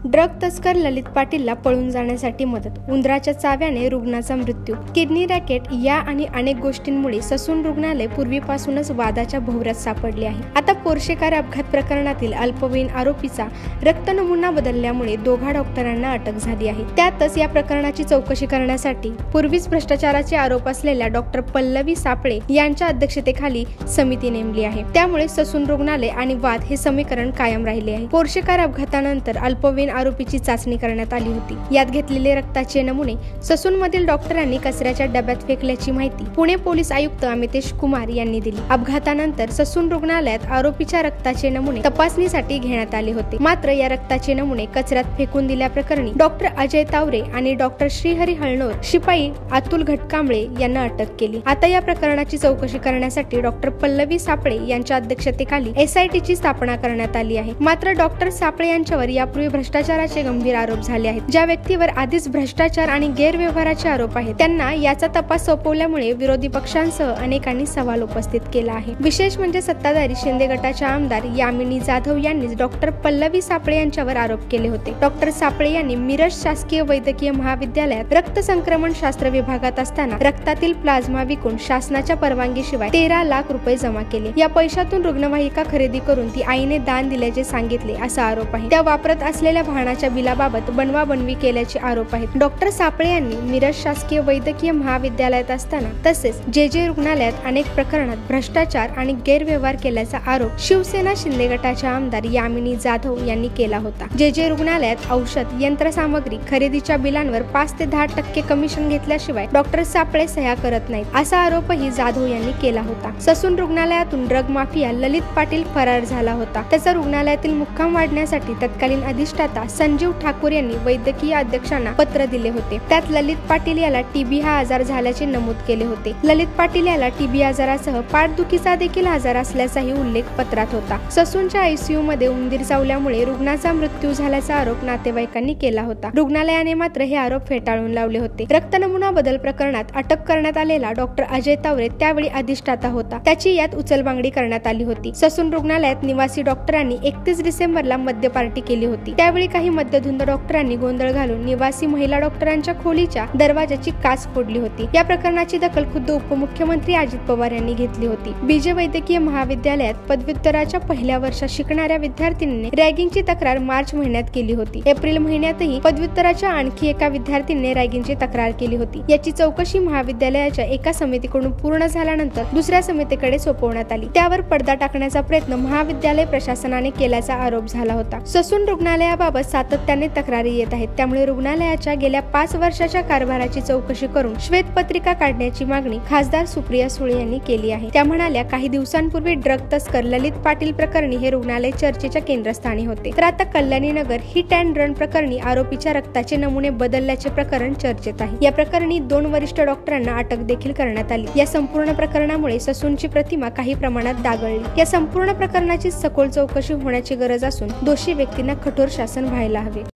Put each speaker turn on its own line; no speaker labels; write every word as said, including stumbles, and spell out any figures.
Drug तस्कर ललित पाटीलला पळून जाण्यासाठी मदत, उंदराच्या चाव्याने रुग्णाचा मृत्यू, किडनी रॅकेट या आणि अनेक गोष्टींमुळे ससून रुग्णालय पूर्वीपासूनच वादाच्या भोवऱ्यात सापडले आहे। आता पोर्शे कार अपघात प्रकरणातील अल्पवयीन आरोपीचा रक्त नमुना बदलल्यामुळे दोघा डॉक्टरांना अटक झाली आहे। त्यातच या प्रकरणाची चौकशी करण्यासाठी पूर्वीच भ्रष्टाचाराचे आरोप असलेल्या डॉक्टर पल्लवी सापळे यांच्या अध्यक्षतेखाली समिती नेमली आहे। त्यामुळे ससून रुग्णालय आणि वाद हे समीकरण कायम राहिले आहे। पोर्शे कार अपघातानंतर अल्पवयीन आरोपीची चाचणी करण्यात आली होती। यात घेतलेले रक्ताचे नमुने ससून मधील डॉक्टरांनी कचऱ्याच्या डब्यात फेकल्याची माहिती पुणे पोलीस आयुक्त अमितेश कुमार यांनी दिली। अपघातानंतर ससून रुग्णालयात आरोपीच्या रक्ताचे नमुने तपासणीसाठी घेण्यात आले होते। मात्र या रक्ताचे नमुने कचऱ्यात फेकून दिल्याप्रकरणी डॉक्टर अजय तावरे आणि डॉक्टर श्रीहरी हळणोर, शिपाई अतुल घटकांबळे यांना अटक केली। आता या प्रकरणाची चौकशी करण्यासाठी डॉक्टर पल्लवी सापळे यांच्या अध्यक्षतेखाली एसआयटीची स्थापना करण्यात आली आहे। मात्र डॉक्टर सापळे यांच्यावर यापूर्वी भ्रष्टाचाराचे गंभीर आरोप झाले आहेत। ज्या व्यक्तीवर आधीच भ्रष्टाचार आणि गैरव्यवहाराचे आरोप आहेत त्यांना याचा तपास सोपवल्यामुळे विरोधी पक्षांसह अनेकांनी सवाल उपस्थित केला आहे। विशेष म्हणजे सत्ताधारी शिंदे गटाच्या आमदार यामिनी जाधव यांनीच डॉक्टर पल्लवी सापळे यांच्यावर आरोप केले होते। डॉक्टर सापळे यांनी मिरज शासकीय वैद्यकीय महाविद्यालयात रक्त संक्रमण शास्त्र विभागात असताना रक्तातील प्लाझ्मा विकून शासनाच्या परवानगीशिवाय तेरा लाख रुपये जमा केले। या पैशातून रुग्णवाहिका खरेदी करून ती आईने दान दिल्याचे सांगितले असा आरोप आहे। त्या वापरत असलेल्या वाहनाच्या बिलाबाबत बनवाबनवी केल्याचे आरोप आहेत। डॉक्टर सापळे यांनी मिरज शासकीय वैद्यकीय महाविद्यालयात असताना तसेच जे जे रुग्णालयात अनेक प्रकरणात भ्रष्टाचार आणि गैरव्यवहार केल्याचा आरोप शिवसेना शिंदे गटाच्या आमदार यामिनी जाधव यांनी केला होता। जे जे रुग्णालयात औषध यंत्रसामग्री खरेदीच्या बिलांवर पाच ते दहा टक्के कमिशन घेतल्याशिवाय डॉक्टर सापळे सह्या करत नाहीत असा आरोपही जाधव यांनी केला होता। ससून रुग्णालयातून ड्रग माफिया ललित पाटील फरार झाला होता। त्याचा रुग्णालयातील मुक्काम वाढण्यासाठी तत्कालीन अधिष्ठाता संजीव ठाकूर यांनी वैद्यकीय अध्यक्षांना पत्र दिले होते। त्यात ललित पाटील याला टीबी हा आजार झाल्याचे नमूद केले होते। ललित पाटील याला टीबी आजारासह पाठदुखीचा देखील आजार असल्याचाही उल्लेख पत्रात होता। ससूनच्या आयसीयू मध्ये उंदीर चावल्यामुळे रुग्णाचा मृत्यू झाल्याचा आरोप नातेवाईकांनी केला होता। रुग्णालयाने मात्र हे आरोप फेटाळून लावले होते। रक्त नमुना बदल प्रकरणात अटक करण्यात आलेला डॉक्टर अजय तावरे त्यावेळी अधिष्ठाता होता। त्याची यात उचलबांगडी करण्यात आली होती। ससून रुग्णालयात निवासी डॉक्टरांनी एकतीस डिसेंबरला मद्य पार्टी केली होती। त्यावेळी काही मद्यधुंद डॉक्टरांनी गोंधळ घालून निवासी महिला डॉक्टरांच्या खोलीच्या दरवाजाची काच फोडली होती। या प्रकरणाची दखल खुद्द उपमुख्यमंत्री अजित पवार यांनी घेतली होती। बीजे वैद्यकीय महाविद्यालयात पदव्युत्तराच्या पहिल्या वर्षात शिकणाऱ्या विद्यार्थिनीने रॅगिंगची तक्रार मार्च महिन्यात केली होती। एप्रिल महिन्यातही पदव्युत्तराच्या आणखी एका विद्यार्थिनीने रॅगिंगची तक्रार केली होती। याची चौकशी महाविद्यालयाच्या एका समितीकडून पूर्ण झाल्यानंतर दुसऱ्या समितीकडे सोपवण्यात आली। त्यावर पडदा टाकण्याचा प्रयत्न महाविद्यालय प्रशासनाने केल्याचा आरोप झाला होता। ससून रुग्णालयाबाबत सातत्याने तक्रारी येत आहेत। त्यामुळे रुग्णालयाच्या गेल्या पाच वर्षाच्या कारभाराची चौकशी करून श्वेतपत्रिका काढण्याची मागणी खासदार सुप्रिया सुळे यांनी केली आहे। त्या म्हणाल्या, काही दिवसांपूर्वी ड्रग तस्कर ललित पाटील प्रकरणी हे रुग्णालय चर्चेच्या केंद्रस्थानी होते, तर आता Kalyani Nagar hit and run प्रकरणी आरोपीच्या रक्ताचे नमुने बदलल्याचे प्रकरण चर्चेत आहे। या प्रकरणी दोन वरिष्ठ डॉक्टरांना अटक देखील करण्यात आली। या संपूर्ण प्रकरणामुळे ससूनची प्रतिमा काही प्रमाणात डागळली। या संपूर्ण प्रकरणाची सखोल चौकशी होण्याची गरज असून दोषी व्यक्तींना कठोर शासन व्हायला हवे।